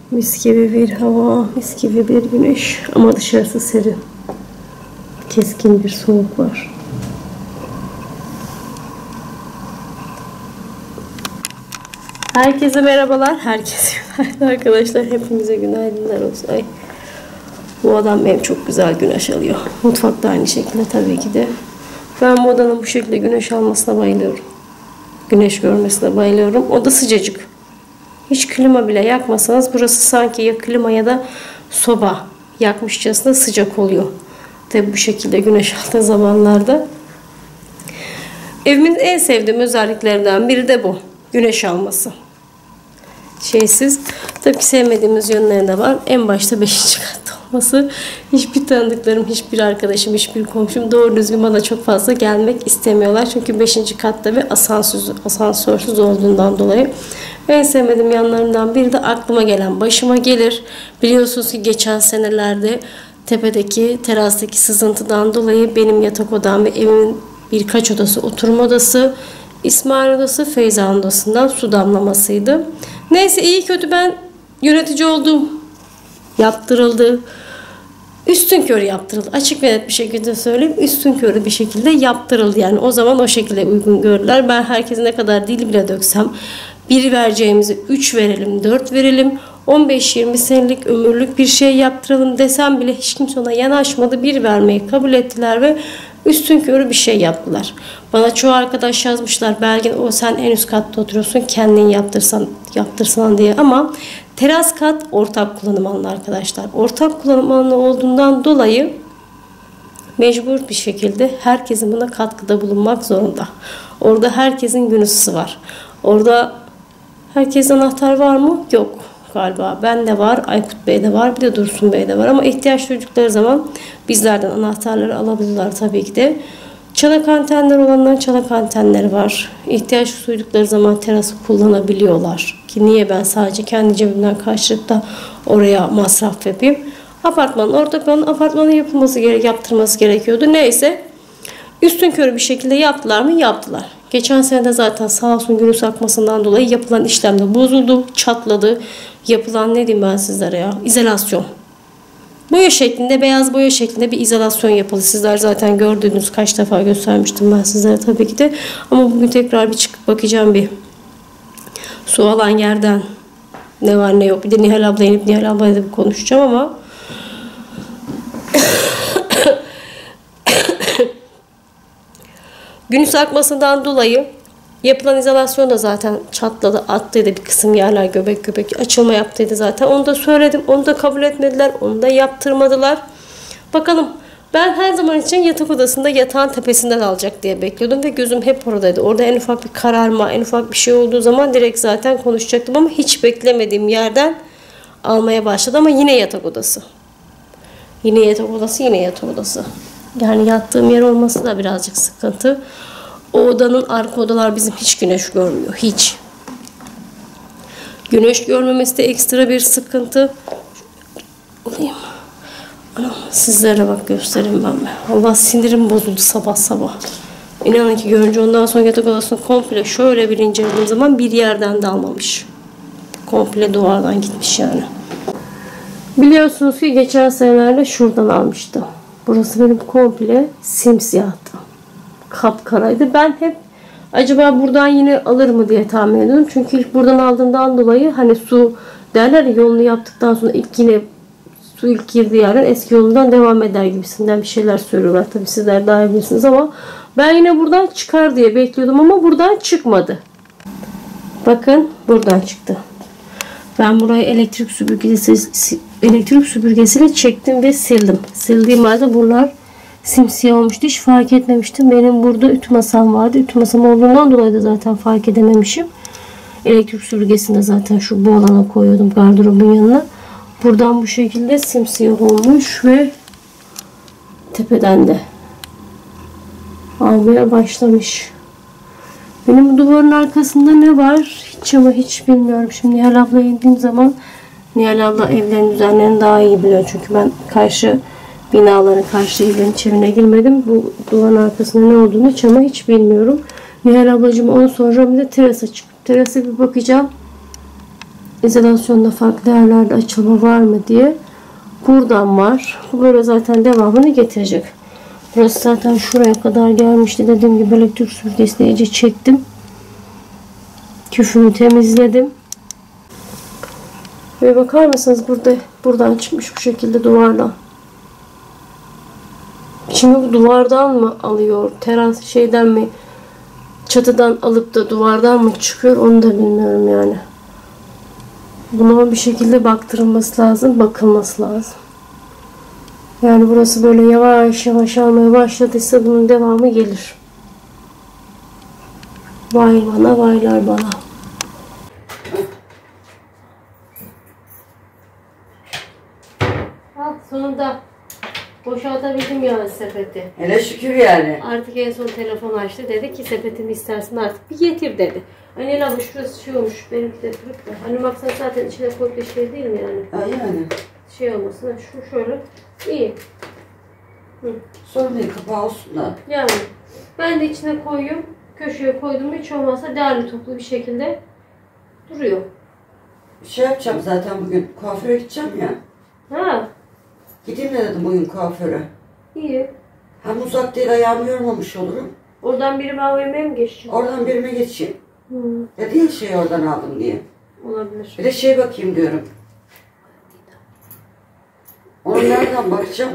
Mis gibi bir hava, mis gibi bir güneş ama dışarısı serin. Keskin bir soğuk var. Herkese merhabalar, herkese günaydın arkadaşlar. Hepinize günaydınlar olsun. Ay, bu adam benim çok güzel güneş alıyor. Mutfakta aynı şekilde tabii ki de. Ben bu odanın bu şekilde güneş almasına bayılıyorum. Güneş görmesine bayılıyorum. Oda sıcacık. Hiç klima bile yakmasanız burası sanki ya klima ya da soba yakmışçasına sıcak oluyor. Tabii bu şekilde güneş aldığı zamanlarda. Evimin en sevdiğim özelliklerinden biri de bu. Güneş alması. Şeysiz. Tabii ki sevmediğimiz yönleri de var. En başta 5. katta olması. Hiçbir tanıdıklarım, hiçbir arkadaşım, hiçbir komşum doğru düzgün bana çok fazla gelmek istemiyorlar. Çünkü 5. katta ve asansörsüz olduğundan dolayı. En sevmediğim yanlarından biri de aklıma gelen başıma gelir. Biliyorsunuz ki geçen senelerde tepedeki terastaki sızıntıdan dolayı benim yatak odam ve evimin birkaç odası, oturma odası, İsmail odası, Feyza'nın odasından su damlamasıydı. Neyse iyi kötü ben yönetici oldum. Yaptırıldı. Üstünkörü yaptırıldı. Açık ve net bir şekilde söyleyeyim. Üstünkörü bir şekilde yaptırıldı. Yani o zaman o şekilde uygun gördüler. Ben herkese ne kadar dil bile döksem 1 vereceğimizi 3 verelim, 4 verelim. 15-20 senelik ömürlük bir şey yaptıralım desem bile hiç kimse ona yanaşmadı. 1 vermeyi kabul ettiler ve üstünkörü bir şey yaptılar. Bana çoğu arkadaş yazmışlar. Belgin o sen en üst katta oturuyorsun. Kendin yaptırsan diye ama teras kat ortak kullanım alanı arkadaşlar. Ortak kullanım alanı olduğundan dolayı mecbur bir şekilde herkesin buna katkıda bulunmak zorunda. Orada herkesin gün ısısı var. Orada herkesin anahtar var mı? Yok galiba. Ben de var, Aykut Bey de var, bir de Dursun Bey de var. Ama ihtiyaç duydukları zaman bizlerden anahtarları alabilirler tabii ki de. Çanak antenler olanların çanak antenleri var. İhtiyaç duydukları zaman terası kullanabiliyorlar. Ki niye ben sadece kendi cebimden karşılık da oraya masraf yapayım. Apartmanın yaptırması gerekiyordu. Neyse. Üstünkörü bir şekilde yaptılar mı? Yaptılar. Geçen sene de zaten sağ olsun günün akmasından dolayı yapılan işlemde bozuldu, çatladı. Yapılan ne diyeyim ben sizlere ya? İzolasyon. Boya şeklinde, beyaz boya şeklinde bir izolasyon yapıldı. Sizler zaten gördüğünüz kaç defa göstermiştim ben sizlere tabii ki de. Ama bugün tekrar bir çıkıp bakacağım bir. Su alan yerden ne var ne yok. Bir de Nihal abla inip Nihal ablayla da konuşacağım ama gün akmasından dolayı yapılan izolasyon da zaten çatladı, attıydı bir kısım yerler göbek göbek açılma yaptıydı zaten. Onu da söyledim, onu da kabul etmediler, onu da yaptırmadılar. Bakalım ben her zaman için yatak odasında yatağın tepesinden alacak diye bekliyordum ve gözüm hep oradaydı. Orada en ufak bir kararma, en ufak bir şey olduğu zaman direkt zaten konuşacaktım ama hiç beklemediğim yerden almaya başladı ama yine yatak odası. Yine yatak odası. Yani yattığım yer olması da birazcık sıkıntı. O odanın arka odalar bizim hiç güneş görmüyor. Hiç. Güneş görmemesi de ekstra bir sıkıntı. Sizlere bak göstereyim ben. Allah sinirim bozuldu sabah sabah. İnanın ki görünce ondan sonra yatak odasını komple şöyle bir incelediğim zaman bir yerden de almamış. Komple duvardan gitmiş yani. Biliyorsunuz ki geçen senelerde şuradan almıştım. Burası benim komple simsiyahtı. Kapkaraydı. Ben hep acaba buradan yine alır mı diye tahmin ediyordum. Çünkü ilk buradan aldığımdan dolayı hani su derler ya yolunu yaptıktan sonra su ilk girdiği yerden eski yolundan devam eder gibisinden bir şeyler söylüyorlar. Tabii sizler daha iyi bilirsiniz ama ben yine buradan çıkar diye bekliyordum ama buradan çıkmadı. Bakın buradan çıktı. Ben burayı elektrik süpürgesiyle çektim ve sildim. Sildiğim halde buralar simsiyah olmuştu. Hiç fark etmemiştim. Benim burada ütü masam vardı. Ütü masam olduğundan dolayı da zaten fark edememişim. Elektrik süpürgesini de zaten şu bu alana koyuyordum gardırobun yanına. Buradan bu şekilde simsiyah olmuş ve tepeden de almaya başlamış. Benim bu duvarın arkasında ne var? Hiç bilmiyorum. Şimdi Nihal abla indiğim zaman Nihal abla evlerin düzenlerini daha iyi biliyor. Çünkü ben karşı evlerin içine girmedim. Bu duvarın arkasında ne olduğunu hiç bilmiyorum. Nihal ablacığım onu sonra bir de terasa çıkıp terasa bir bakacağım. izolasyonda farklı yerlerde açılma var mı diye. Buradan var. Bu böyle zaten devamını getirecek. Burası zaten şuraya kadar gelmişti. Dediğim gibi elektrik süpürgesiyle iyice çektim. Küfünü temizledim. Ve bakar mısınız buradan çıkmış bu şekilde duvardan. Şimdi bu duvardan mı alıyor? Teras şeyden mi? Çatıdan alıp da duvardan mı çıkıyor? Onu da bilmiyorum yani. Buna bir şekilde baktırılması lazım. Bakılması lazım. Yani burası böyle yavaş yavaş almaya başladıysa bunun devamı gelir. Vay bana, vaylar bana. Sonunda boşaltabildim yani sepeti. Hele şükür yani. Artık en son telefon açtı. Dedi ki sepetimi istersen artık bir getir dedi. Anne abi şurası şey olmuş. Benimki de kırık da. Hani maksat zaten içine koyup bir şey değil mi yani? Ha yani. Şey olmasın. Şu şöyle. İyi. Hı. Sorun değil, kapağı olsun da. Yani ben de içine koyuyorum. Köşeye koydum. Hiç olmazsa değerli toplu bir şekilde duruyor. Şey yapacağım zaten bugün. Kuaföre gideceğim ya. Ha. Gideyim de dedim bugün kuaföre. İyi. Hem uzak değil, ayağımı yormamış olurum. Oradan biri AVM'ye mi geçecek? Oradan birime geçeyim. Hı. Dedi ya şey oradan aldım diye. Olabilir. Bir de şey bakayım diyorum. Onu nereden bakacağım?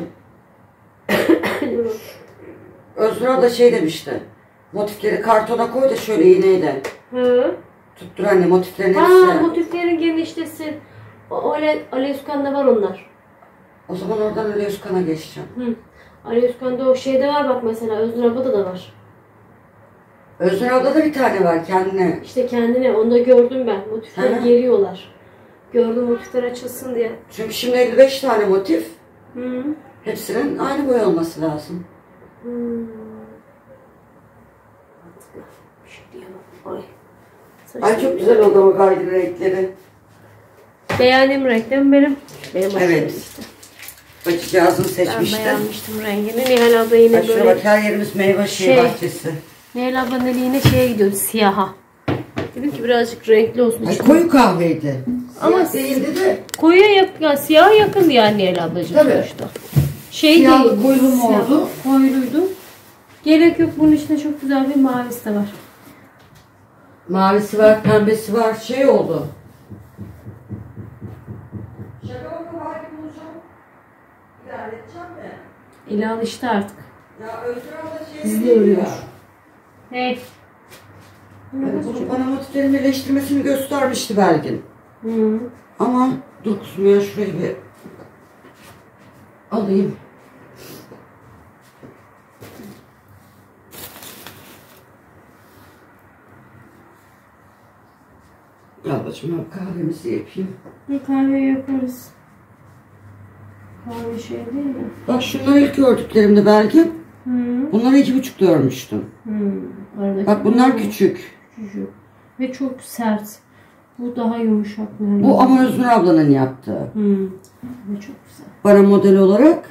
Özgür da şey demişti. Motifleri kartona koy da şöyle iğneyle. Hı. Tuttur anne motiflerin Ha, hepsi. motiflerin geniştesi. Alevskan'da var onlar. O zaman oradan öyle Özkan'a geçeceğim. Hı. Alevskan'da o şeyde var bak mesela. Özgür abada da var. Özgür abla da bir tane var kendine. İşte kendine. Onu da gördüm ben. Motifleri Hı. geriyorlar. Gördüm motifler açılsın diye. Çünkü şimdi 55 tane motif. Hı. Hepsinin aynı boy olması lazım. Hmm. Bir şey diyemem. Ay. Ay çok güzel oldu ama gayri renkleri. Beğendiğim renklerim benim. Benim Evet. işte. Bacıcağızın Ben seçmişti. beğenmiştim rengini. Nihal abla yine Bak şuna böyle. bak, her yerimiz meyve bahçesi. Nihal ablanın eli yine şeye gidiyordu, siyaha. Dedim ki birazcık renkli olsun. Ay koyu kahveydi. Ama Siyah değildi de. koyuya yakın, yani siyaha yakındı yani Nihal ablacığım Tabii. sonuçta. Şey Siyahlı, değil, koyulu mu siyah, oldu? koyuluydu. Gerek yok, bunun içinde çok güzel bir mavisi de var. Mavisi var, pembesi var. Şey oldu. Şaka bakın hakim olacağım. İdare edeceğim mi? Eli alıştı artık. Ya Özgür abla şey Bizi değil örüyor. ya. Hey. Hani bunun bana motiflerin birleştirmesini göstermişti Belgin. Hı. Ama dur kuzum ya, şurayı bir alayım. Ablacığım ben kahvemizi yapayım. Bir kahve yaparız. Kahve şey değil mi? Bak şunları ilk gördüklerimde Belgin. Hı. Bunları 2,5 görmüştüm. Aradaki Bak bunlar küçük. küçücük. Ve çok sert. Bu daha yumuşak. Yani. Bu ama Özgür ablanın yaptığı. Ve çok güzel. Bana model olarak.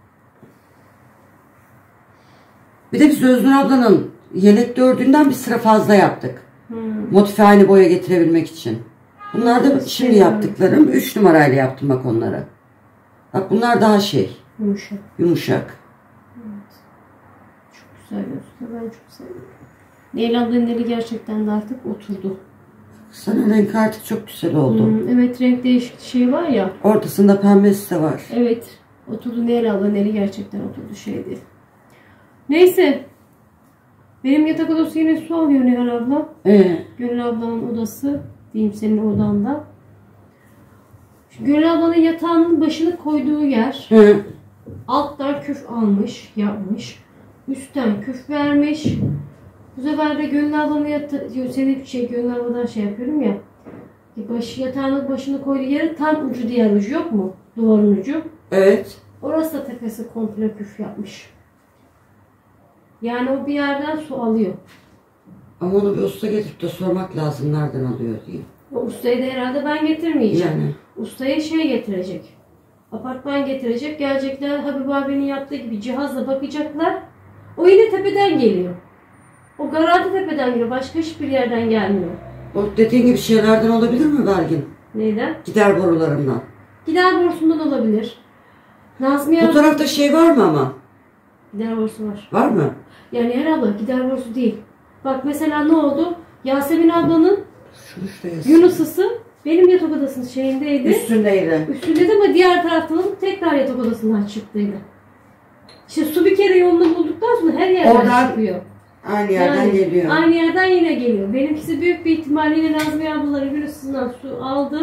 Bir de biz Özgür ablanın yelek dördüğünden bir sıra fazla yaptık. Motifi aynı boya getirebilmek için. Bunlar da şimdi yaptıklarım. 3 numarayla yaptım bak onları. Bak bunlar daha şey. Yumuşak. Yumuşak. Evet. Çok güzel gözüküyor. Ben çok seviyorum. Leyla ablanın eli gerçekten de artık oturdu. Sana renk artık çok güzel oldu. Evet, renk değişik şey var ya. Ortasında pembesi de var. Evet. Oturdu, Leyla ablanın eli gerçekten oturdu şeydi. Neyse. Benim yatak odası yine su alıyor Nihal abla. Gönül ablanın odası. Diyeyim senin odanda. Gönül ablanın yatağının başını koyduğu yer. Hı. Alttan küf almış, yapmış. Üstten küf vermiş. Bu sefer de Gönül ablanın senin bir şey Gönül abladan şey yapıyorum ya. Yatağının başını koyduğu yeri tam ucu, diğer ucu yok mu? Duvarın ucu. Evet. Orası da tepesi komple küf yapmış. Yani o bir yerden su alıyor. Ama onu bir usta getirip de sormak lazım nereden alıyor diye. O ustayı da herhalde ben getirmeyeceğim. Yani. Ustaya şey getirecek. Apartman getirecek. Gelecekler Habib abinin yaptığı gibi cihazla bakacaklar. O yine tepeden geliyor. O garanti tepeden geliyor. Başka hiçbir yerden gelmiyor. O dediğin gibi şeylerden olabilir mi Belgin? Neyden? Gider borularından. Gider borusundan olabilir. Nazmiye Bu tarafta şey var mı ama? Gider borusu var. Var mı? Yani her abla gider borusu değil. Bak mesela ne oldu? Yasemin ablanın Yunus ısı benim yatak odasının şeyindeydi. Üstündeydi. Üstündeydi ama diğer taraftan tekrar yatak odasından çıktıydı. İşte su bir kere yolunu bulduktan sonra her yerden oradan çıkıyor. Aynı yerden geliyor. Aynı yerden yine geliyor. Benimkisi büyük bir ihtimalle yine Nazmiye ablaları Yunus ısından su aldı.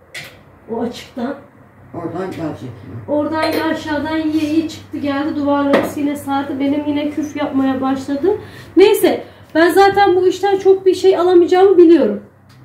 O açıktan. Oradan gelecek. Oradan aşağıdan iyi çıktı geldi. Duvarları yine sardı. Benim yine küf yapmaya başladı. Neyse. Ben zaten bu işten çok bir şey alamayacağımı biliyorum.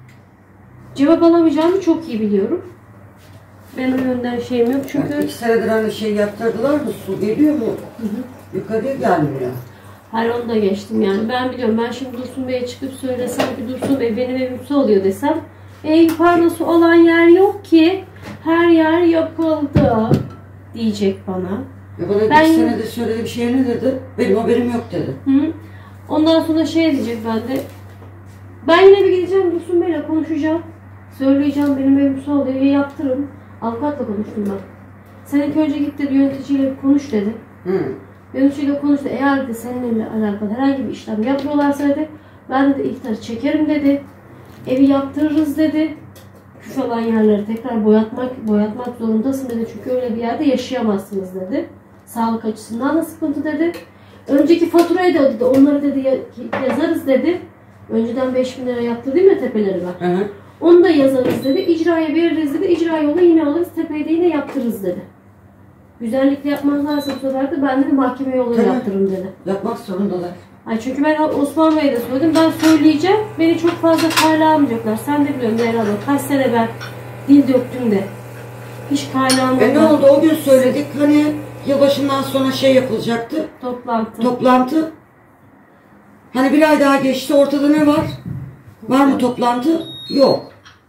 Cevap alamayacağımı çok iyi biliyorum. Ben o yönden şeyim yok çünkü... Yani 2 senedir hani şey yaptırdılar mı? Su geliyor mu? Yukarıya gelmiyor. Her onu da geçtim yani. Ben biliyorum. Ben şimdi Dursun Bey'e çıkıp söylesem ki Dursun Bey benim evim su oluyor desem. Yukarıda su olan yer yok ki. Her yer yapıldı diyecek bana. Ya bana 2 senedir söylediği bir şey ne dedi? Benim haberim yok dedi. Hı. Ondan sonra şey diyecek ben de. Ben yine bir gideceğim Dursun Bey'le konuşacağım. Söyleyeceğim benim evim su oluyor. Yaptırın. Avukatla konuştum ben. Sen ilk önce git dedi yöneticiyle konuş dedi. Yöneticiyle konuştu. Eğer de seninle alakalı herhangi bir işlem yapıyorlarsa dedi. Ben de ihtarı çekerim dedi. Evi yaptırırız dedi. Küf olan yerleri tekrar boyatmak zorundasın dedi. Çünkü öyle bir yerde yaşayamazsınız dedi. Sağlık açısından da sıkıntı dedi. Önceki faturayı da dedi. Onları dedi yazarız dedi. Önceden 5.000 lira yaptırdım ya tepeleri ben. Onu da yazarız dedi. İcraya veririz dedi. İcra yolu yine alırız. Tepeyi de yine yaptırırız dedi. Güzellikle yapmazlarsa bu sefer de ben de mahkeme yolunu yaptırırım dedi. Yapmak zorundalar. Ay çünkü ben Osman Bey'e de söyledim. Ben söyleyeceğim. Beni çok fazla kale almayacaklar. Sen de biliyorsun Leyla abla. Kaç sene ben dil döktüm de. Hiç kale almadım. Ne oldu? O gün söyledik. Hani yılbaşından sonra şey yapılacaktı. Toplantı. Hani bir ay daha geçti. Ortada ne var? Var mı toplantı? Yok.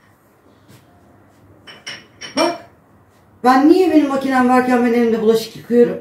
Bak. Ben niye benim makinem varken ben elimde bulaşık yıkıyorum?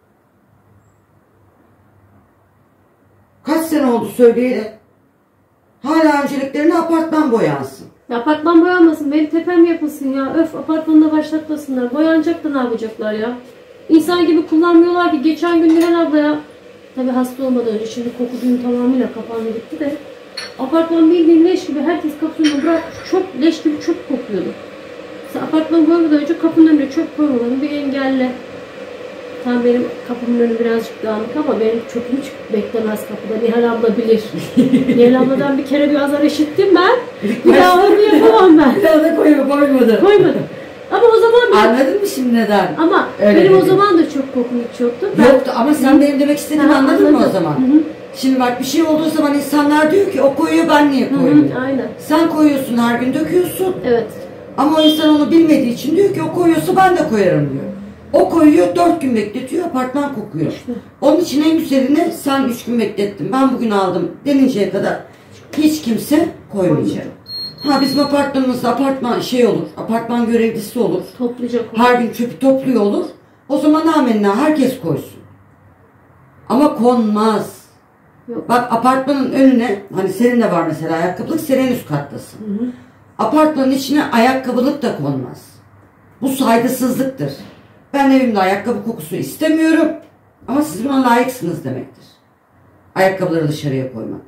Kaç sene oldu söyleyeli. Hala önceliklerine apartman boyansın. Apartman boyanmasın. Benim tepem yapılsın ya. Öf apartmanında başlatmasınlar. Boyanacak da ne yapacaklar ya? İnsan gibi kullanmıyorlar ki. Geçen gün Nihal abla ya. Tabi hasta olmadan önce şimdi kokuduğum tamamıyla kapandı gitti de. Apartman bildiğin leş gibi herkes kapısını bırakmış. Çok leş gibi çöp kokuyordu. Mesela apartman boyamadan önce kapının önüne çöp koymalarını bir engelle. Tam benim kapımın önü birazcık dağınık ama benim çöpüm hiç beklemez kapıda. Nihal abla bilir. Nihal abladan bir kere bir azar işittim ben. Bir daha onu yapamam ben. Bir daha da koymadı. Koymadım. Ama o zaman... Anladın mı şimdi neden? Ama öyle benim dedi. O zaman da çöp kokum hiç yoktu. Yoktu ama sen benim demek istediğimi anladın mı o zaman? Şimdi bak bir şey olduğu zaman insanlar diyor ki o koyuyor ben niye koymuyorum? Aynen. Sen koyuyorsun her gün döküyorsun. Evet. Ama o insan onu bilmediği için diyor ki o koyuyorsa ben de koyarım diyor. O koyuyor 4 gün bekletiyor apartman kokuyor. İşte. Onun için en güzelini sen 3 gün beklettin ben bugün aldım deninceye kadar hiç kimse koymayacak. Ha bizim apartmanımızda apartman şey olur apartman görevlisi olur. Toplayacak. Her gün çöpü topluyor olur. O zaman amenna herkes koysun. Ama konmaz. Yok. Bak apartmanın önüne hani senin de var mesela ayakkabılık sen en üst kattasın. Apartmanın içine ayakkabılık da konmaz. Bu saygısızlıktır. Ben evimde ayakkabı kokusu istemiyorum. Ama siz buna layıksınız demektir. Ayakkabıları dışarıya koymak.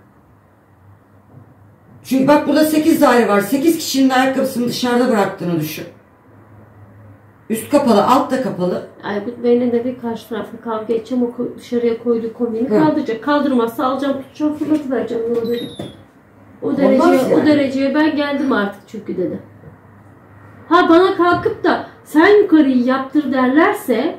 Çünkü bak burada 8 daire var. 8 kişinin ayakkabısını dışarıda bıraktığını düşün. Üst kapalı, alt da kapalı. Aykut Bey'le dedi karşı tarafı kavga edeceğim. O dışarıya koyduğu kombini kaldıracak. Kaldırmazsa alacağım, tutacağım, fırlatıvereceğim. O dereceye ben geldim artık çünkü dedi. Ha bana kalkıp da sen yukarıyı yaptır derlerse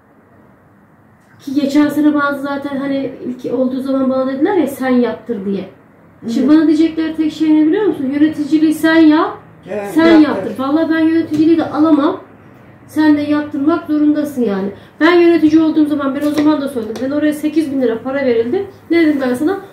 ki geçen sene bazı zaten hani ilk olduğu zaman bana dediler ya sen yaptır diye. Şimdi bana diyecekleri tek şey ne biliyor musun? Yöneticiliği sen yap, sen yaptır. Vallahi ben yöneticiliği de alamam. Sen de yaptırmak zorundasın yani. Ben yönetici olduğum zaman ben o zaman da söyledim. Ben oraya 8.000 lira para verildi. Ne dedim ben sana?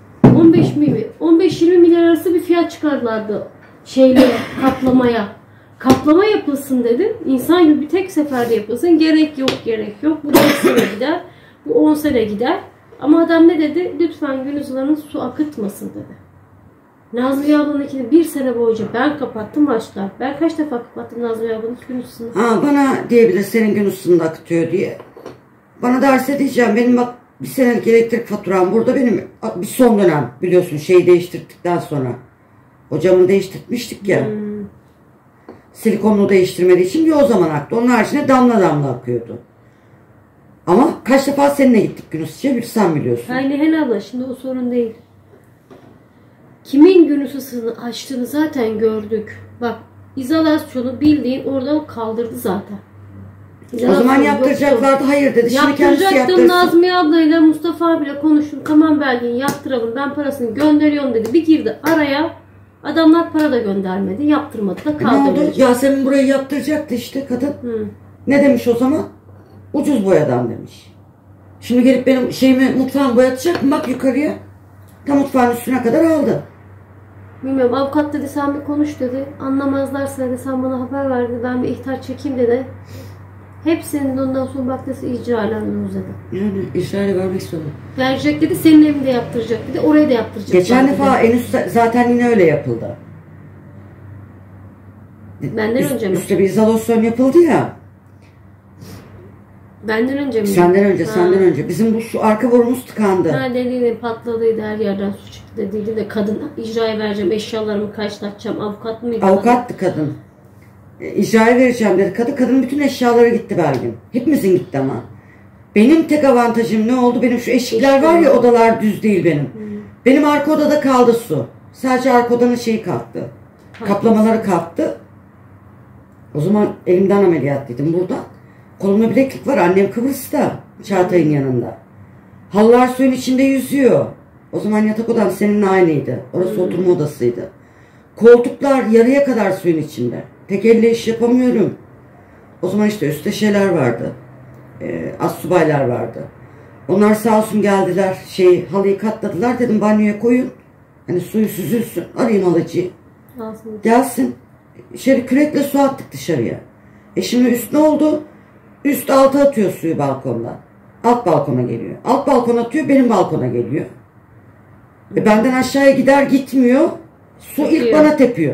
15-20 milyar arası bir fiyat çıkardılardı kaplamaya. Kaplama yapılsın dedim. İnsan gibi bir tek seferde yapılsın. Gerek yok. Bu 4 sene gider. Bu 10 sene gider. Ama adam ne dedi? Lütfen Gülüzlar'ın su akıtmasın dedi. Nazmiye ablanınkini bir sene boyunca ben kapattım başlar. Ben kaç defa kapattım Nazmiye ablanın gün ısısını. Ha, bana diyebilir senin gün ısısında akıtıyor diye. Bana derse diyeceğim benim bak bir senelik elektrik faturam burada benim bir son dönem biliyorsun şeyi değiştirdikten sonra. O camını değiştirmiştik ya. Silikonlu değiştirmediği için bir o zaman aktı. Onun haricinde damla damla akıyordu. Ama kaç defa seninle gittik gün ısıtıcıya bir sen biliyorsun. Aynen abla şimdi o sorun değil. Kimin gün ısısını açtığını zaten gördük. Bak izolasyonu bildiğin oradan kaldırdı zaten. O zaman yaptıracaklardı hayır dedi. Şimdi kendisi yaptırsın. Nazmiye ablayla Mustafa abiyle konuştum. Tamam Belgin yaptıralım ben parasını gönderiyorum dedi. Bir girdi araya. Adamlar para da göndermedi. Yaptırmadı da kaldı. Ne oldu? Yasemin burayı yaptıracaktı işte kadın. Ne demiş o zaman? Ucuz boyadan demiş. Şimdi gelip benim şeyimi mutfağımı boyatacak mı? Bak yukarıya. Tam mutfağın üstüne kadar aldı. Bilmiyorum avukat dedi sen bir konuş dedi. Anlamazlarsa dedi sen bana haber ver dedi. Ben bir ihtar çekeyim dedi. Hepsinin ondan sonra baktı icra ilanını dedi. Yani icrayla vermek istiyordu. Verecek dedi senin evinde yaptıracak dedi. Oraya da yaptıracak. Geçen defa en üst zaten yine öyle yapıldı. Benden önce mi? Üstte bir izolasyon yapıldı ya. Benden önce mi? Senden önce. Bizim bu şu arka borumuz tıkandı. Ha dediğinde patladıydı her yerden su çıktı dediydi de kadın icraya vereceğim eşyalarımı karşılatacağım avukat mıydı? Avukattı kadın. İcraya vereceğim dedi. Kadının bütün eşyaları gitti Belgin. Hepimizin gitti ama. Benim tek avantajım ne oldu? Benim şu eşikler var ya odalar düz değil benim. Benim arka odada kaldı su. Sadece arka odanın şeyi kalktı. Kaplamaları kalktı. O zaman elimden ameliyatlıydım burada. Kolumda bileklik var. Annem Kıbrıs'ta. Çağatay'ın yanında. Halılar suyun içinde yüzüyor. O zaman yatak odam seninle aynıydı. Orası oturma odasıydı. Koltuklar yarıya kadar suyun içinde. Tek elle iş yapamıyorum. O zaman işte üstte şeyler vardı. Astsubaylar vardı. Onlar sağ olsun geldiler. Halıyı katladılar. Dedim banyoya koyun. Hani suyu süzülsün. Arayayım halıcıyı. Gelsin. Şöyle kürekle su attık dışarıya. Şimdi üst ne oldu? Üst alta atıyor suyu balkondan. Alt balkona geliyor. Alt balkona atıyor benim balkona geliyor. Benden aşağıya gider gitmiyor. Su ilk bana tepiyor.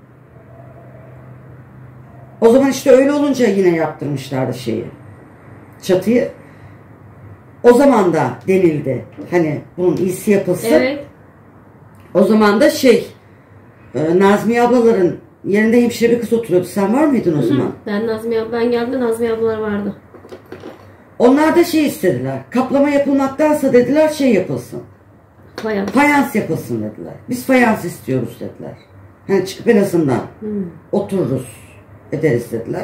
O zaman işte öyle olunca yine yaptırmışlardı çatıyı. O zaman da denildi. Hani bunun iyisi yapılsın. Evet. O zaman da Nazmiye ablaların yerinde hemşire bir kız oturuyordu. Sen var mıydın o zaman? Ben geldiğimde Nazmiye ablalar vardı. Onlar da istediler. Kaplama yapılmaktansa dediler yapılsın. Fayans yapılsın dediler. Biz fayans istiyoruz dediler. Hani çıkıp en azından otururuz ederiz dediler.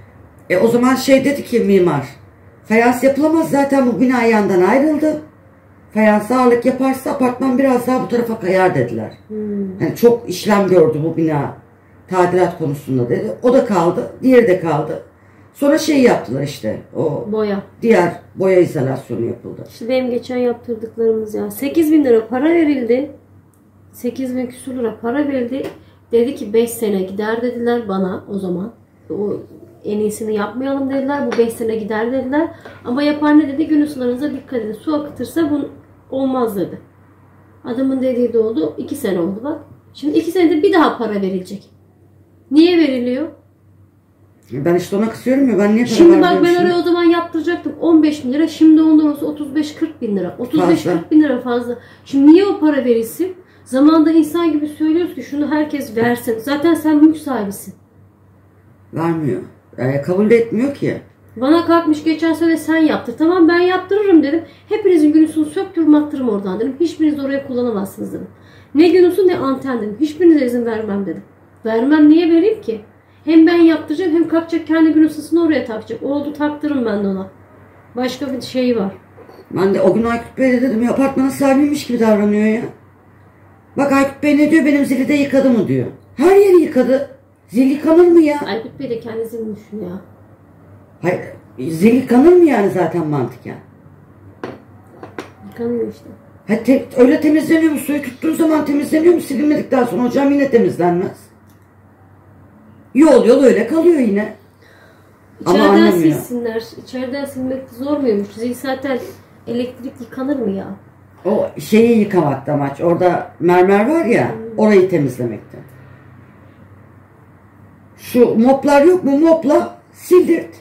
O zaman dedi ki mimar fayans yapılamaz zaten bu bina yandan ayrıldı. Fayans ağırlık yaparsa apartman biraz daha bu tarafa kayar dediler. Yani çok işlem gördü bu bina tadilat konusunda dedi. O da kaldı. Diğeri de kaldı. Sonra yaptılar boya. Diğer boya izolasyonu yapıldı. İşte benim geçen yaptırdıklarımız ya. 8.000 lira para verildi. 8.000 küsur lira para verildi. Dedi ki 5 sene gider dediler bana o zaman. O en iyisini yapmayalım dediler. Bu 5 sene gider dediler. Ama yapan ne dedi? Gün ısılarınıza dikkat edin. Su akıtırsa bu olmaz dedi. Adamın dediği de oldu. 2 sene oldu bak. Şimdi 2 senede bir daha para verilecek. Niye veriliyor? Ben işte ona kısıyorum ya. Ben niye para şimdi bak ben oraya o zaman yaptıracaktım 15 bin lira. Şimdi ondan olsa 35-40 bin lira. 35-40 bin lira fazla. Şimdi niye o para verilsin? Zamanında insan gibi söylüyoruz ki şunu herkes versin. Zaten sen mülk sahibisin. Vermiyor. Yani kabul etmiyor ki. Bana kalkmış geçen sene sen yaptır. Tamam ben yaptırırım dedim. Hepinizin günüsünü söktürüm attırım oradan dedim. Hiçbiriniz oraya kullanamazsınız dedim. Ne günüsü ne anten dedim. Hiçbirinize izin vermem dedim. Vermem niye vereyim ki? Hem ben yaptıracağım hem kalkacak kendi gün ısısını oraya takacak. Oldu taktırım ben de ona. Başka bir şey var. Ben de o gün Aykut Bey'e dedim ya apartmanın sahibiymiş gibi davranıyor ya. Bak Aykut Bey ne diyor benim zili de yıkadı mı diyor. Her yeri yıkadı. Zil yıkanır mı ya? Aykut Bey de kendi zilini düşünüyor ya. Hayır zil yıkanır mı yani zaten mantıken? Yıkanıyor işte. Öyle temizleniyor mu? Suyu tuttuğun zaman temizleniyor mu? Silinmedikten sonra hocam yine temizlenmez. Yol öyle kalıyor yine. İçeriden silsinler. İçeriden silmek zor muymuş? Zil zaten elektrik yıkanır mı ya? O yıkamakta amaç. Orada mermer var ya. Orayı temizlemekte. Şu moplar yok mu? Mopla sildirt.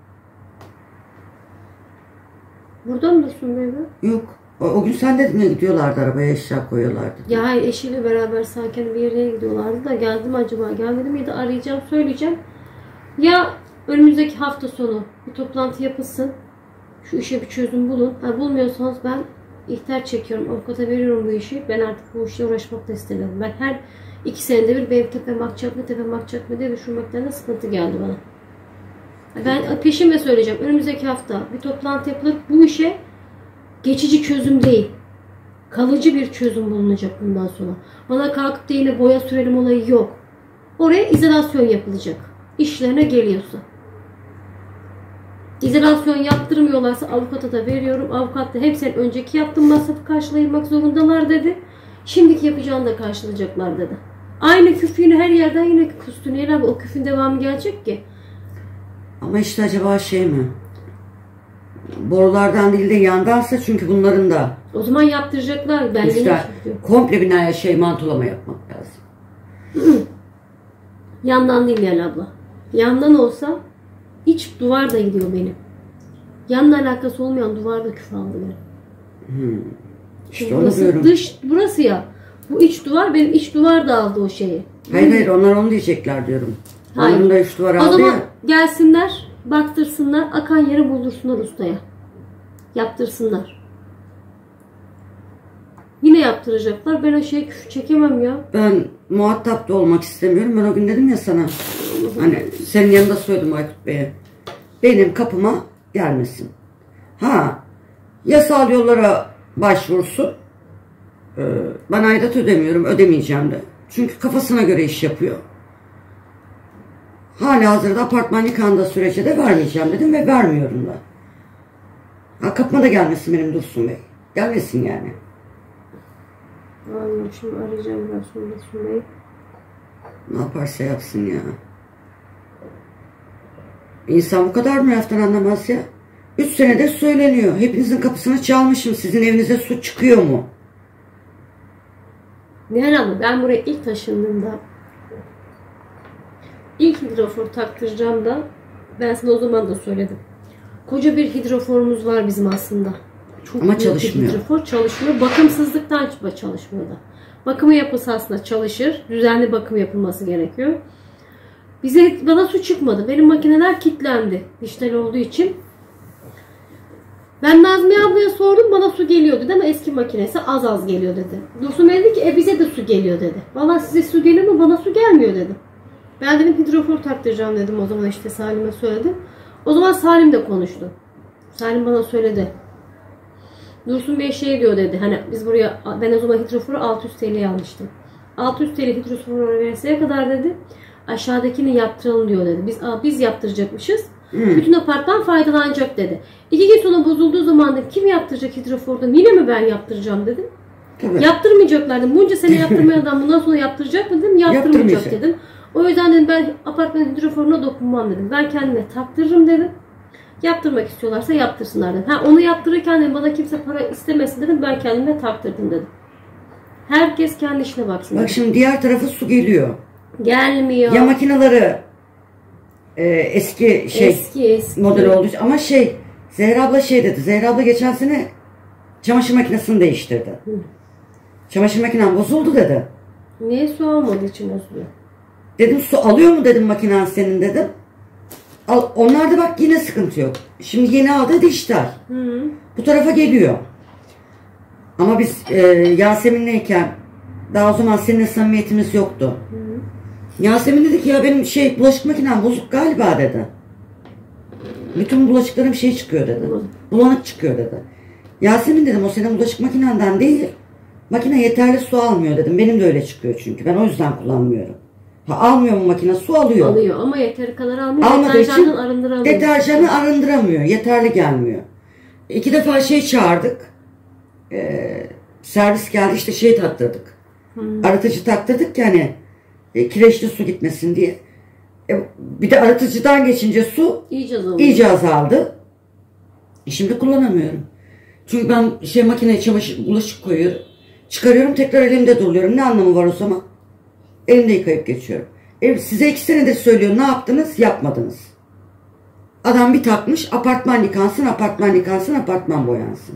Burada mı Dursun Bey be? Yok. O gün sen dedin ya, gidiyorlardı arabaya, eşya koyuyorlardı. Ya hayır, eşiyle beraber sakin bir yere gidiyorlardı da geldim acaba gelmedim ya da arayacağım söyleyeceğim. Ya önümüzdeki hafta sonu bir toplantı yapılsın. Şu işe bir çözüm bulun. Bulmuyorsanız ben ihtar çekiyorum. Avukata veriyorum bu işi. Ben artık bu işle uğraşmak da istemiyorum. Ben her 2 senede bir benim tepem akacak mı diye düşünmekten de sıkıntı geldi bana. Ben peşinle söyleyeceğim. Önümüzdeki hafta bir toplantı yapılır. Bu işe geçici çözüm değil, kalıcı bir çözüm bulunacak bundan sonra. Bana kalkıp da yine boya sürelim olayı yok. Oraya izolasyon yapılacak. İşlerine geliyorsa. İzolasyon yaptırmıyorlarsa avukata da veriyorum. Avukat da hem sen önceki yaptığın masrafı karşılamak zorundalar dedi. Şimdiki yapacağını da karşılayacaklar dedi. Aynı küfünü her yerden yine kustuğunu o küfün devamı gelecek ki. Ama işte acaba şey mi? Borulardan değil de yandansa, çünkü bunların da. O zaman yaptıracaklar. Ben işte komple binaya mantolama yapmak lazım. Yandan değil yani abla. Yandan olsa iç duvar da gidiyor benim. Yanla alakası olmayan duvar da küf aldı benim. İşte burası onu diyorum. Dış burası ya. Bu iç duvar, benim iç duvar da aldı o şeyi. Hayır onlar onu diyecekler diyorum. Hayır. Onların da iç duvar aldı ya. O zaman ya. gelsinler, baktırsınlar, akan yeri buldursunlar ustaya. Yaptırsınlar. Yine yaptıracaklar. Ben o şeyi küfür çekemem ya. Ben muhatap da olmak istemiyorum. Ben o gün dedim ya sana. Hani senin yanında söyledim Aykut Bey'e. Benim kapıma gelmesin. Yasal yollara başvursun. Ben aidat ödemiyorum. Ödemeyeceğim de. Çünkü kafasına göre iş yapıyor. Halihazırda apartman yıkandığı sürece de vermeyeceğim dedim ve vermiyorum da. Kapıma da gelmesin benim Dursun Bey. Gelmesin yani. Vallahi şimdi arayacağım biraz sonra Dursun Bey. Ne yaparsa yapsın ya. İnsan bu kadar mı laftan anlamaz ya? 3 senedir söyleniyor. Hepinizin kapısını çalmışım. Sizin evinize su çıkıyor mu? Nihal Hanım, ben buraya ilk taşındığımda ilk hidrofor taktıracağım da ben sana o zaman da söyledim. Koca bir hidroforumuz var bizim aslında. Çok ama çalışmıyor. Hidrofor çalışmıyor. Bakımsızlıktan çalışmıyor da. Bakımı yapılsa aslında çalışır. Düzenli bakım yapılması gerekiyor. Bana su çıkmadı. Benim makineler kilitlendi. Dijital olduğu için. Ben Nazmiye ablaya sordum, bana su geliyor dedi ama eski makinesi az geliyor dedi. Dursun Bey dedi ki bize de su geliyor dedi. Valla size su geliyor mu, bana su gelmiyor dedi. Ben dedim hidrofor taktıracağım dedim, o zaman işte Salim'e söyledim. O zaman Salim de konuştu. Salim bana söyledi. Dursun Bey şey diyor dedi, hani biz buraya, ben o zaman hidroforu 600 TL'ye almıştım. 600 TL hidroforu verseye kadar dedi, aşağıdakini yaptıralım diyor dedi. Biz yaptıracakmışız. Bütün apartman faydalanacak dedi. 2 gün sonra bozulduğu zaman dedim, kim yaptıracak hidrofordan? Yine mi ben yaptıracağım dedim. Tabii. Yaptırmayacaklar dedim. Bunca sene yaptırmayan adam bundan sonra yaptıracak mı dedim. Yaptırmayacak dedim. O yüzden dedim ben apartmanın hidroforuna dokunmam dedim. Ben kendime taktırırım dedim. Yaptırmak istiyorlarsa yaptırsınlar dedim. Onu yaptırırken dedim, bana kimse para istemesin dedim. Ben kendime taktırdım dedim. Herkes kendi işine baksın. Bak dedim. Şimdi diğer tarafı su geliyor. Gelmiyor. Ya makineleri eski model olduğu için, ama Zehra abla dedi. Zehra abla geçen sene çamaşır makinesini değiştirdi. Çamaşır makinen bozuldu dedi. Niye su almadığı için bozuluyor? Dedim su alıyor mu dedim makinen senin dedim. Onlarda bak yine sıkıntı yok. Şimdi yeni aldı dijital. Bu tarafa geliyor. Ama biz Yasemin'leyken daha o zaman seninle samimiyetimiz yoktu. Yasemin dedi ki ya benim bulaşık makinem bozuk galiba dedi. Bütün bulaşıklarım çıkıyor dedi. Bulanık çıkıyor dedi. Yasemin dedim o senin bulaşık makinenden değil. Makine yeterli su almıyor dedim. Benim de öyle çıkıyor çünkü. Ben o yüzden kullanmıyorum. Almıyor mu makine? Su alıyor. Alıyor ama yeteri kadar almıyor. Almadığı için arındıramıyor. deterjanı arındıramıyor. Yeterli gelmiyor. 2 defa çağırdık. Servis geldi işte taktırdık. Arıtıcı taktırdık ki hani kireçli su gitmesin diye. Bir de arıtıcıdan geçince su iyice azaldı. Şimdi kullanamıyorum. Çünkü ben makineye bulaşık koyuyorum. Çıkarıyorum tekrar elimde doluyorum. Ne anlamı var o zaman? Elimde yıkayıp geçiyorum. Size 2 senedir söylüyor. Ne yaptınız? Yapmadınız. Adam bir takmış. Apartman yıkansın, apartman yıkansın, apartman boyansın.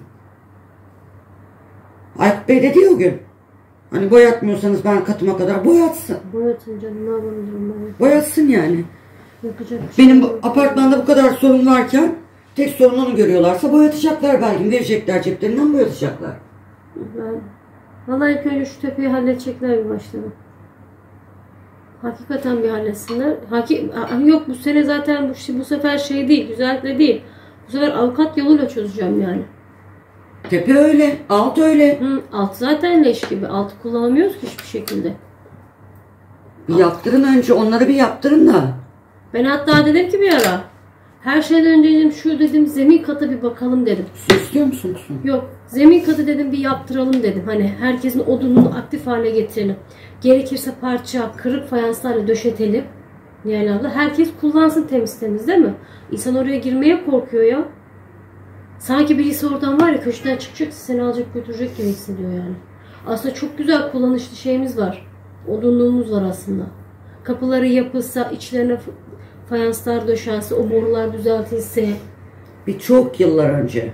Aykut Bey de diyor o gün. Hani boyatmıyorsanız ben katıma kadar boyatsın. Boyatın canım, ne yapabilirim ben? Boyatsın yani. Yapacak bir şey Benim yok. apartmanda bu kadar sorun varken tek sorun onu görüyorlarsa boyatacaklar belki. Verecekler ceplerinden boyatacaklar. Vallahi ilk önce şu tepeyi halledecekler bir başladı. Hakikaten bir halletsinler. Yok bu sene zaten bu sefer şey değil, düzeltme değil. Bu sefer avukat yoluyla çözeceğim yani. Tepe öyle, alt öyle. Alt zaten leş gibi. Altı kullanamıyoruz ki hiçbir şekilde. Bir yaptırın önce, onları bir yaptırın da. Ben hatta dedim ki bir ara, her şeyden önce dedim şu dedim zemin kata bir bakalım dedim. Su istiyor musun? Yok, zemin katı dedim bir yaptıralım dedim. Hani herkesin odununu aktif hale getirelim. Gerekirse parça, kırık fayanslarla döşetelim. Yani abla herkes kullansın temiz temiz değil mi? İnsan oraya girmeye korkuyor ya. Sanki birisi oradan var ya köşeden çıkacak seni alacak götürecek gibi hissediyor yani. Aslında çok güzel kullanışlı şeyimiz var. Odunluğumuz var aslında. Kapıları yapılsa, içlerine fayanslar döşense, o borular düzeltilse. Çok yıllar önce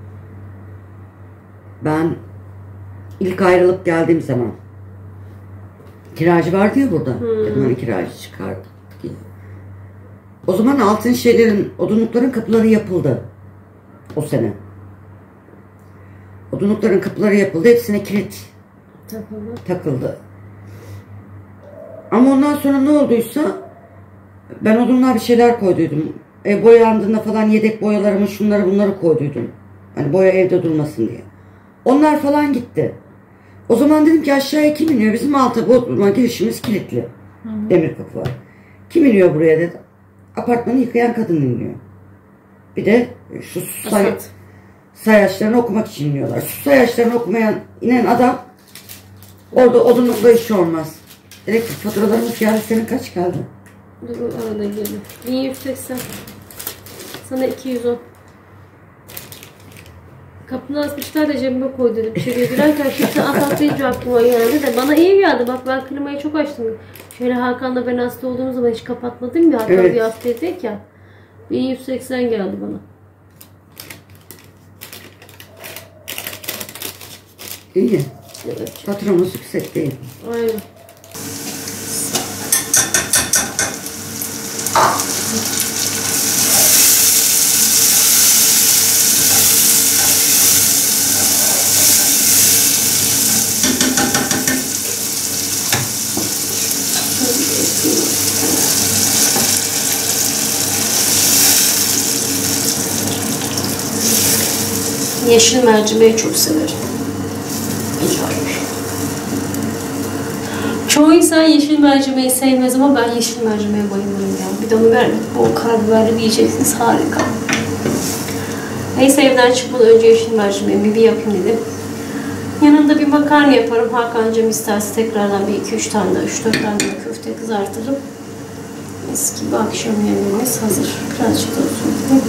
ben ilk ayrılıp geldiğim zaman kiracı vardı ya burada. Dedim hani kiracı çıkardık. O zaman altın şeylerin, odunlukların kapıları yapıldı. O sene. Odunlukların kapıları yapıldı. Hepsine kilit takıldı. Ama ondan sonra ne olduysa ben odunluğa bir şeyler koyduydum. Ev boyandığında falan yedek boyalarımı şunları bunları koyduydum. Hani boya evde durmasın diye. Onlar falan gitti. O zaman dedim ki aşağıya kim iniyor? Bizim alta bodruma girişimiz kilitli. Demir kapı var. Kim iniyor buraya dedim. Apartmanı yıkayan kadın iniyor. Bir de şu sayaçlarını okumak için iniyorlar. Şu sayaçlarını okumayan inen adam orada odunlukla işi olmaz. Elektrik faturalarımız geldi. Senin kaç kaldı? Dur arada gelin. 1180. Sana 210. Kapını asmışlar da cebime koy dedim. İçeriye girerken kimse atlayınca aklıma geldi de bana iyi geldi. Bak ben klimayı çok açtım. Şöyle Hakan'la ben hasta olduğum zaman hiç kapatmadım ya. Hakan evet. Bir hastaydıkken. 1180 geldi bana. İyi. Evet. Faturamız yüksek değil. Aynen. Yeşil mercimeği çok severim. Çoğu insan yeşil mercimeği sevmez ama ben yeşil mercimeğe bayılırım ya. Bir de onu vermek. Bol karabiberli diyeceksiniz. Harika. Neyse evden çıkmadan önce yeşil mercimeğimi bir yapayım dedim. Yanında bir makarna yaparım. Hakan'cığım isterse tekrardan bir 2-3 tane daha 3-4 tane daha köfte kızartırım. Mis gibi akşam yemeğimiz hazır. Birazcık da olsun.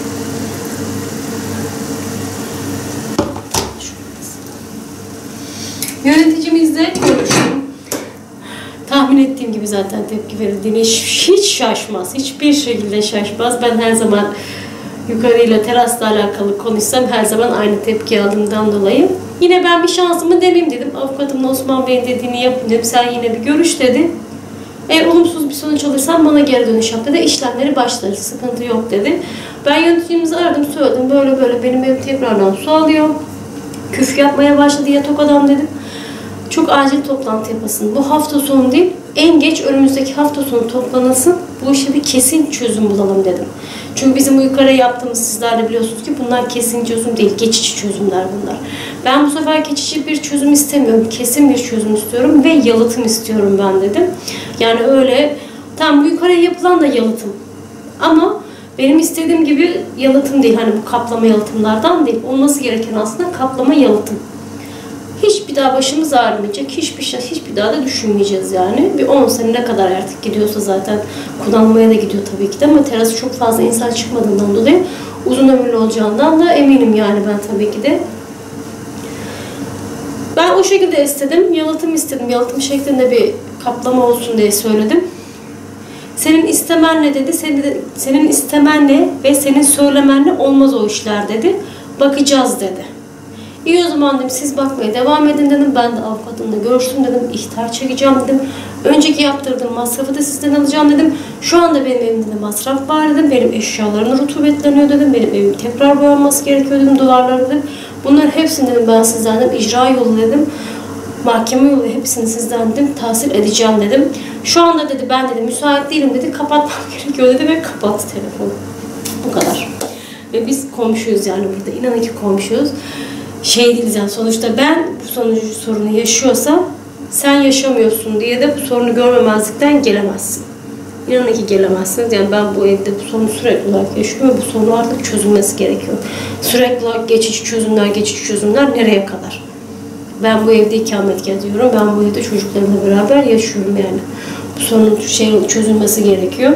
Yöneticimizle konuştum. Tahmin ettiğim gibi zaten tepki verildiğine hiç şaşmaz. Hiçbir şekilde şaşmaz. Ben her zaman yukarıyla terasla alakalı konuşsam her zaman aynı tepki aldığımdan dolayı. Yine ben bir şansımı deneyim dedim. Avukatımla Osman Bey'in dediğini yapın dedim. Sen yine bir görüş dedi. Eğer olumsuz bir sonuç alırsan bana geri dönüş yap dedi. İşlemleri başlarız. Sıkıntı yok dedi. Ben yöneticimizi aradım söyledim. Böyle böyle benim evim tekrardan su alıyor. Küf yapmaya başladı yatak adam dedim. Çok acil toplantı yapasın. Bu hafta sonu değil, en geç önümüzdeki hafta sonu toplanılsın. Bu işe bir kesin çözüm bulalım dedim. Çünkü bizim bu yukarı yaptığımız sizler de biliyorsunuz ki bunlar kesin çözüm değil, geçici çözümler bunlar. Ben bu sefer geçici bir çözüm istemiyorum, kesin bir çözüm istiyorum ve yalıtım istiyorum ben dedim. Yani öyle, tam bu yukarı yapılan da yalıtım. Ama benim istediğim gibi yalıtım değil, hani bu kaplama yalıtımlardan değil. Olması gereken aslında kaplama yalıtım. Hiçbir daha başımız ağrımayacak, hiçbir daha da düşünmeyeceğiz yani. Bir 10 sene ne kadar artık gidiyorsa zaten kullanmaya da gidiyor tabii ki de ama terası çok fazla insan çıkmadığından dolayı uzun ömürlü olacağından da eminim yani ben tabii ki de. Ben o şekilde istedim. Yalıtım istedim. Yalıtım şeklinde bir kaplama olsun diye söyledim. Senin istemenle dedi. Senin istemenle ve senin söylemenle olmaz o işler dedi. Bakacağız dedi. İyi o zaman dedim, siz bakmaya devam edin dedim. Ben de avukatımla görüştüm dedim. İhtar çekeceğim dedim. Önceki yaptırdığım masrafı da sizden alacağım dedim. Şu anda benim evimde de masraf var dedim. Benim eşyalarım rutubetleniyor dedim. Benim evim tekrar boyanması gerekiyor dedim. Duvarlar dedim. Bunların hepsini dedim ben sizden dedim. İcra yolu dedim. Mahkeme yolu hepsini sizden dedim. Tahsil edeceğim dedim. Şu anda dedi ben dedi müsait değilim dedi. Kapatmam gerekiyor dedi ve kapattı telefonu. Bu kadar. Ve biz komşuyuz yani burada. İnanın ki komşuyuz. Şey değiliz yani sonuçta ben bu sorunu yaşıyorsam sen yaşamıyorsun diye de bu sorunu görmemezlikten gelemezsin. İnanın ki gelemezsiniz. Yani ben bu evde bu sorunu sürekli olarak yaşıyorum ve bu sorunu artık çözülmesi gerekiyor. Sürekli olarak geçici çözümler nereye kadar? Ben bu evde ikamet ediyorum. Ben bu evde çocuklarımla beraber yaşıyorum yani. Bu sorunun çözülmesi gerekiyor.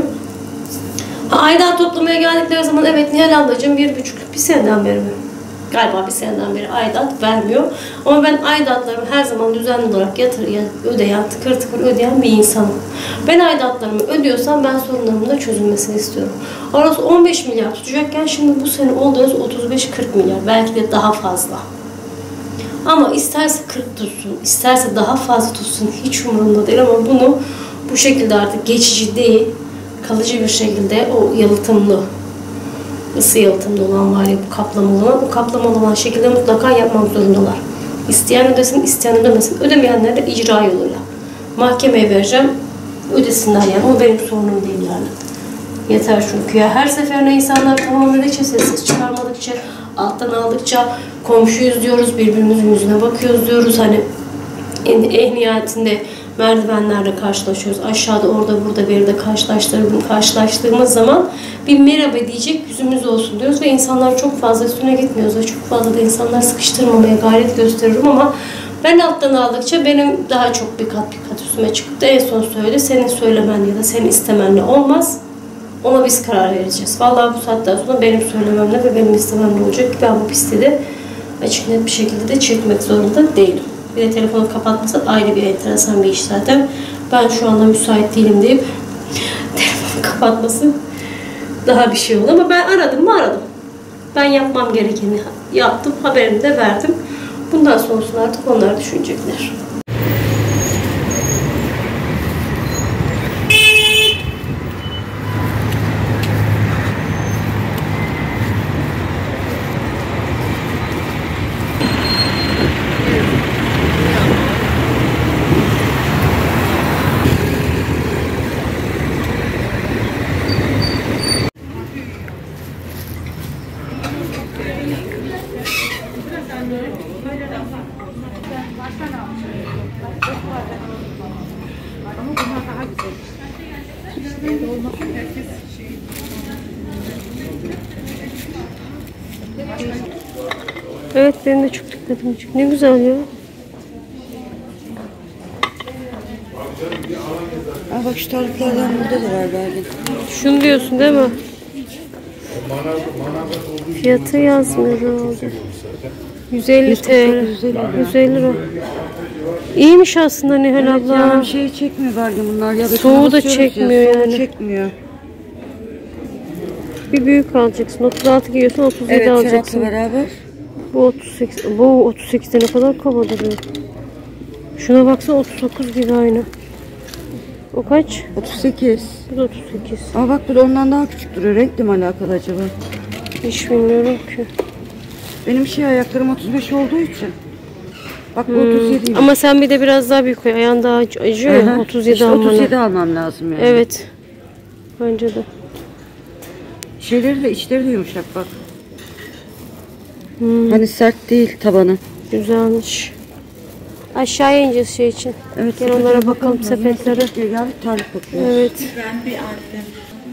Aidat toplamaya geldikleri zaman evet Nihal ablacığım bir seneden beri mi? Galiba bir seneden beri aidat vermiyor. Ama ben aidatlarımı her zaman düzenli olarak ödeyen, tıkır tıkır ödeyen bir insanım. Ben aidatlarımı ödüyorsam ben sorunlarımın da çözülmesini istiyorum. Orası 15 milyar tutacakken şimdi bu sene olduğunuz 35-40 milyar. Belki de daha fazla. Ama isterse 40 tutsun, isterse daha fazla tutsun hiç umurumda değil ama bunu bu şekilde artık geçici değil, kalıcı bir şekilde o yalıtımlı, ısı yalıtımlı olan var ya bu kaplamalı olan, o kaplamalı olan şekilde mutlaka yapmak zorundalar. İsteyen ödesin, isteyen ödemesin. Ödemeyenler de icra yoluyla. Mahkemeye vereceğim, ödesinler yani. O benim sorunum değil yani. Yeter çünkü ya her seferinde insanlar tamamladıkça, sessiz çıkarmadıkça, alttan aldıkça komşuyuz diyoruz, birbirimizin yüzüne bakıyoruz diyoruz. Hani en nihayetinde merdivenlerle karşılaşıyoruz. Aşağıda orada burada bir de karşılaştığımız zaman bir merhaba diyecek yüzümüz olsun diyoruz ve insanlar çok fazla üstüne gitmiyoruz ve çok fazla da insanlar sıkıştırmamaya gayret gösteriyorum ama ben alttan aldıkça benim daha çok bir kat üstüme çıktı. En son söyledi senin söylemen ya da senin istemenle olmaz. Ona biz karar vereceğiz. Vallahi bu saatten sonra benim söylememle ve benim istememle olacak ki ben bu pisti de açık net bir şekilde de çekmek zorunda değilim. Bir de telefonu kapatması ayrı bir enteresan bir iş zaten. Ben şu anda müsait değilim deyip telefonu kapatması daha bir şey oldu ama ben aradım. Ben yapmam gerekeni yaptım, haberini de verdim. Bundan sonrasını artık onlar düşünecekler. Evet benim de çok dikkatimi çekti. Ne güzel ya. Aa, bak şu tariflerden burada da var belki. Şunu diyorsun değil mi? Fiyatı yazmıyor herhalde. 150 TL. 150 lira. İyiymiş aslında Nihal abla. Yani şeyi çekmiyor belki bunlar ya da soğuğu da çekmiyor yani. Çekmiyor. Bir büyük alacaksın. 36 giyiyorsun, 37 evet, alacaksın. Evet, beraber. Bu 38. Bu 38'de ne kadar kaba duruyor. Şuna baksana 39 gibi aynı. O kaç? 38. Bu da 38. Ama bak bu da ondan daha küçük duruyor. Renkle mi alakalı acaba? Hiç bilmiyorum ki. Benim ayaklarım 35 olduğu için. Bak bu 37. Ama sen bir de biraz daha büyük koy. Ayağın daha acıyor ya. 37 işte alman. 37 almam lazım yani. Evet. Bence de. Şeyleri de içleri de yumuşak bak. Hani sert değil tabanı. Güzelmiş. Aşağıya ineceğiz şey için. Evet. Gel onlara bakalım sepetlere. Gel tarif bakıyoruz. Evet. Ben bir annem.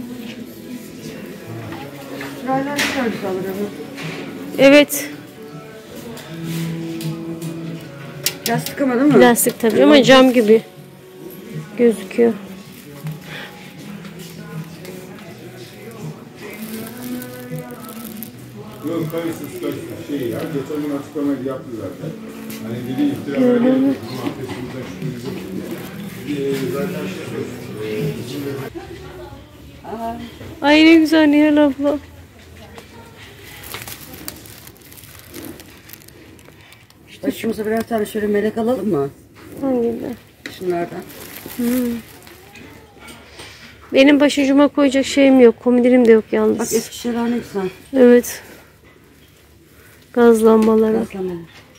Şuraylar ne kadar güzel olur. Evet. Plastik ama değil mi? Plastik tabii ama cam gibi gözüküyor. Yok kayıtsız şey ya. Geçen gün açıklamayı yaptı zaten. Hani dedi iftira verelim. Muhabbetinden şunu zaten Ay ne güzel Nihal abla. Başımıza birer tane şöyle melek alalım mı? Hangileri? Şunlardan. Benim başucuma koyacak şeyim yok. Komodinim de yok yalnız. Bak eski şeyler ne güzel. Evet. Gaz lambaları. Gazlamalı.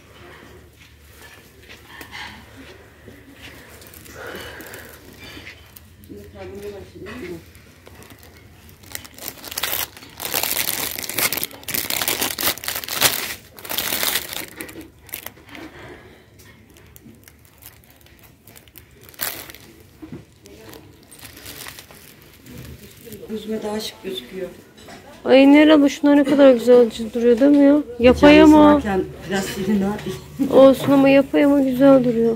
Yüzüme daha şık gözüküyor. Ay Nihal abla şunlar ne kadar güzel duruyor değil mi ya? Yapay ama. Plastiğini ne yapayım? Olsun ama yapay ama güzel duruyor.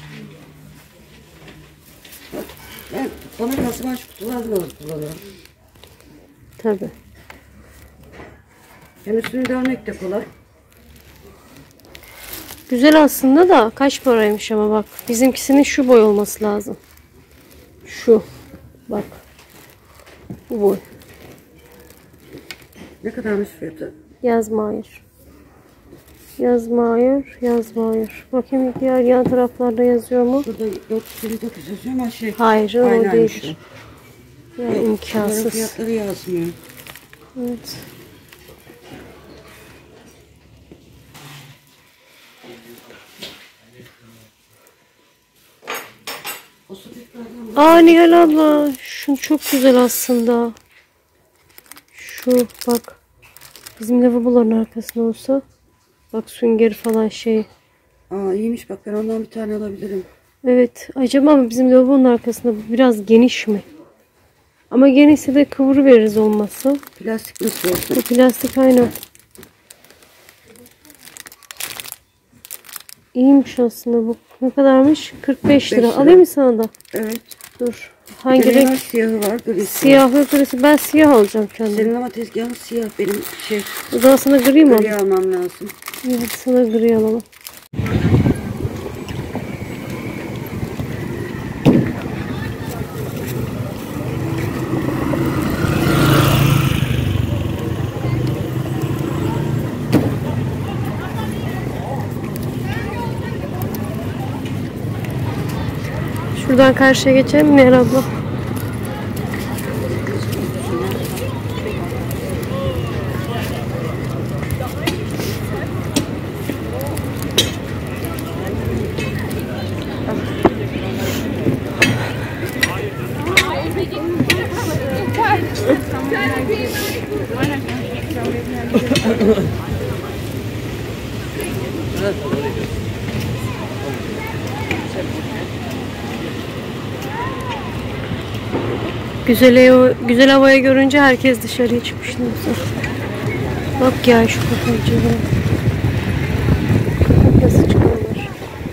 Ben bana kalsın ben şu kutulardan alıp kullanıyorum. Tabii. Hem üstünü dövmek de kolay. Güzel aslında da kaç paraymış ama bak. Bizimkisinin şu boy olması lazım. Şu. Bak. Bu boy. Ne kadarmış fiyatı? Yazma hayır. Yazma hayır. Yazma hayır. Bakayım diğer yan taraflarda yazıyor mu? Burada 429 yazıyor ama şey. Hayır o aynıymış değil. o. Yani Bunların imkansız. fiyatları yazmıyor. Evet. Aa Nihal abla. Şu çok güzel aslında. Şu bak. Bizim lavaboların arkasında olsa. Bak süngeri falan şey. Aa iyiymiş bak ben ondan bir tane alabilirim. Evet. Acaba ama bizim lavabonun arkasında bu biraz geniş mi? Ama genişse de kıvırı veririz olmazsa. Plastik nasıl olsun? Bu plastik aynen. İyiymiş aslında bu. Ne kadarmış? 45 lira. lira. Alayım mı sana da? Evet. Dur. Hangi Bir de ne var? renk? Siyahı var, grisi var. Siyah ve grisi. Ben siyah alacağım kendim. Senin ama tezgahın siyah. Benim şey O zaman sana gri mi gri alayım? almam lazım. İyi, hadi sana gri alalım. Şuradan karşıya geçelim mi Nihal abla? Güzel havayı görünce herkes dışarıya çıkmış. Bak ya şu kapıcıya. Nasıl çıkıyorlar?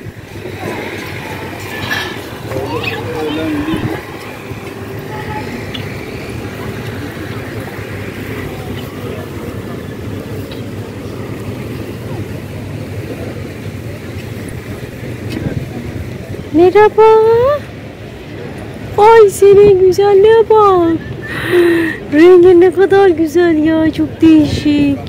Merhaba. Ay senin güzelliğe bak. Rengi ne kadar güzel ya. Çok değişik.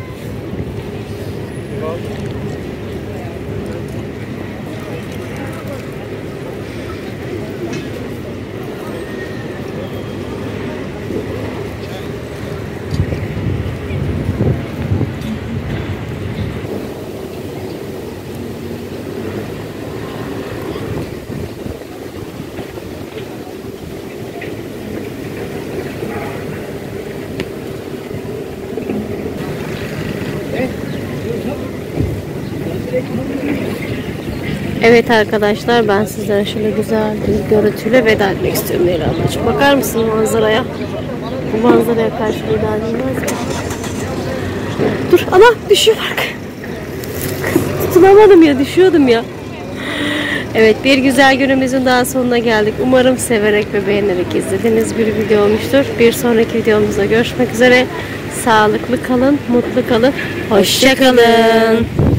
Evet arkadaşlar ben sizlere şöyle güzel bir görüntüyle veda etmek istiyorum Leyla ablacığım. Bakar mısın manzaraya? Bu manzaraya karşı veda edilmez mi? Dur ana düşüyor bak. Tutunamadım ya düşüyordum ya. Evet, bir güzel günümüzün daha sonuna geldik. Umarım severek ve beğenerek izlediğiniz bir video olmuştur. Bir sonraki videomuzda görüşmek üzere. Sağlıklı kalın, mutlu kalın. Hoşça kalın.